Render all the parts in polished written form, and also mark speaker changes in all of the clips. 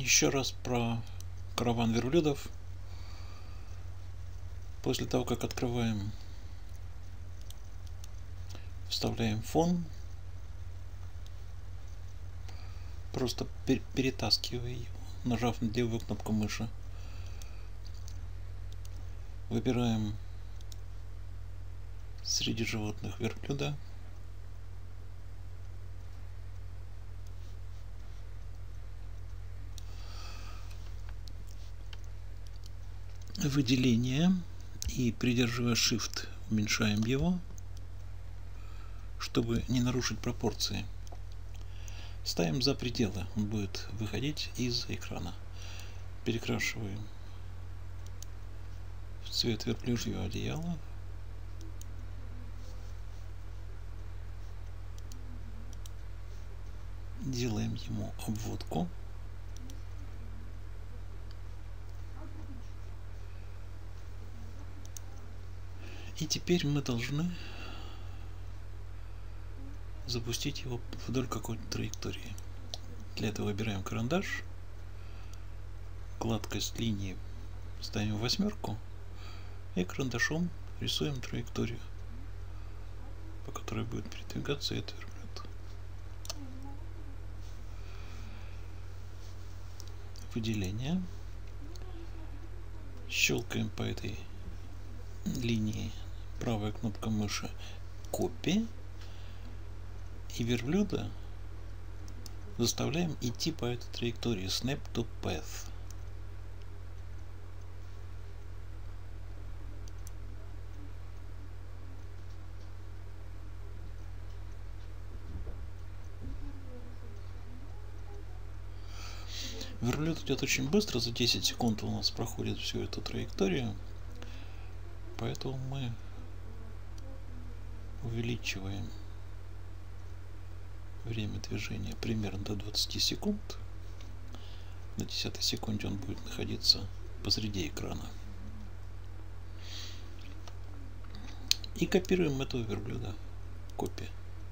Speaker 1: Еще раз про караван верблюдов. После того, как открываем, вставляем фон, просто перетаскивая его, нажав на левую кнопку мыши. Выбираем среди животных верблюда. Выделение, и придерживая Shift уменьшаем его, чтобы не нарушить пропорции. Ставим за пределы, он будет выходить из экрана. Перекрашиваем в цвет верблюжьего одеяла. Делаем ему обводку. И теперь мы должны запустить его вдоль какой-то траектории. Для этого выбираем карандаш, гладкость линии ставим 8 и карандашом рисуем траекторию, по которой будет передвигаться этот верблюд. Выделение. Щелкаем по этой линии правая кнопка мыши копия, и верблюда заставляем идти по этой траектории Snap to Path. Верблюд идет очень быстро, за 10 секунд у нас проходит всю эту траекторию, поэтому мы увеличиваем время движения примерно до 20 секунд. На 10 секунде он будет находиться посреди экрана. И копируем этого верблюда. Копия.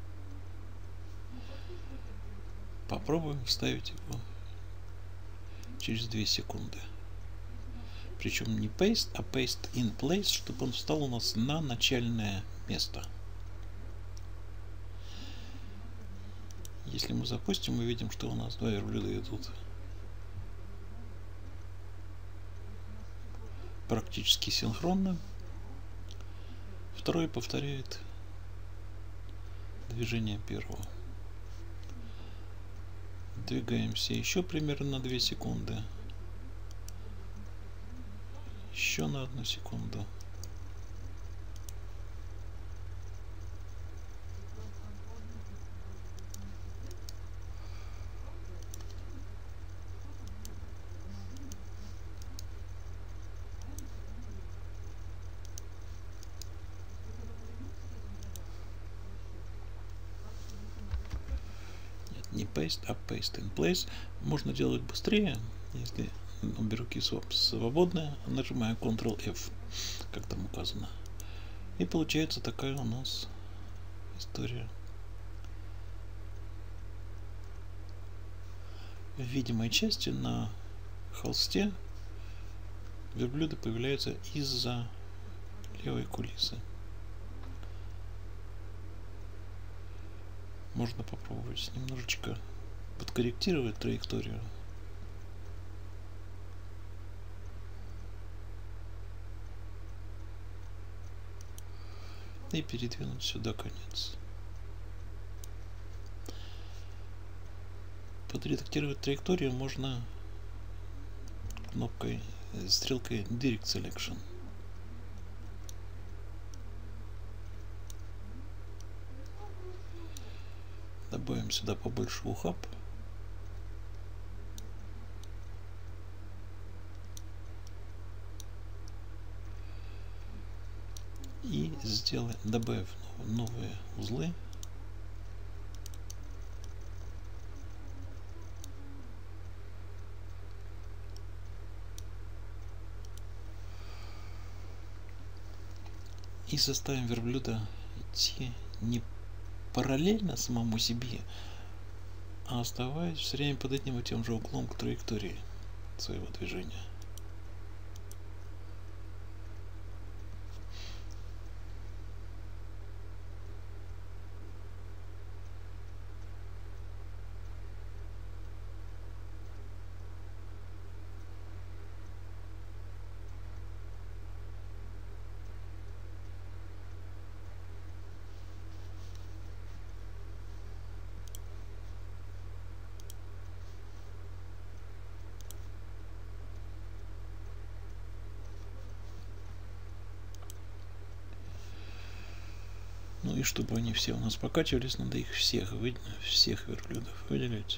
Speaker 1: Попробуем вставить его через 2 секунды. Причем не paste, а paste in place, чтобы он встал у нас на начальное место. Если мы запустим, мы видим, что у нас два верблюда идут практически синхронно. Второй повторяет движение первого. Двигаемся еще примерно на 2 секунды. Еще на 1 секунду. Не paste, а paste in place. Можно делать быстрее, если обе руки свободны, нажимая Ctrl-F, как там указано. И получается такая у нас история. В видимой части на холсте верблюды появляются из-за левой кулисы. Можно попробовать немножечко подкорректировать траекторию. И передвинуть сюда конец. Подредактировать траекторию можно кнопкой, стрелкой Direct Selection. Добавим сюда побольше ухаб. И добавив новые узлы. И заставим верблюда идти не параллельно самому себе, а оставаясь все время под одним и тем же углом к траектории своего движения. Ну и чтобы они все у нас покачивались, надо их всех верблюдов выделить.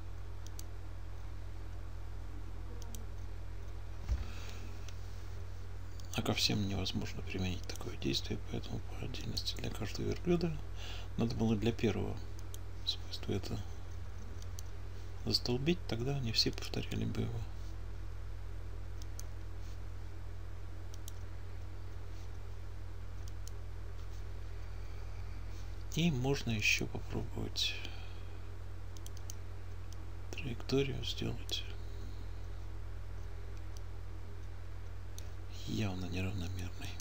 Speaker 1: А ко всем невозможно применить такое действие, поэтому по отдельности для каждого верблюда надо было для первого свойства это застолбить, тогда они все повторяли бы его. И можно еще попробовать траекторию сделать явно неравномерной.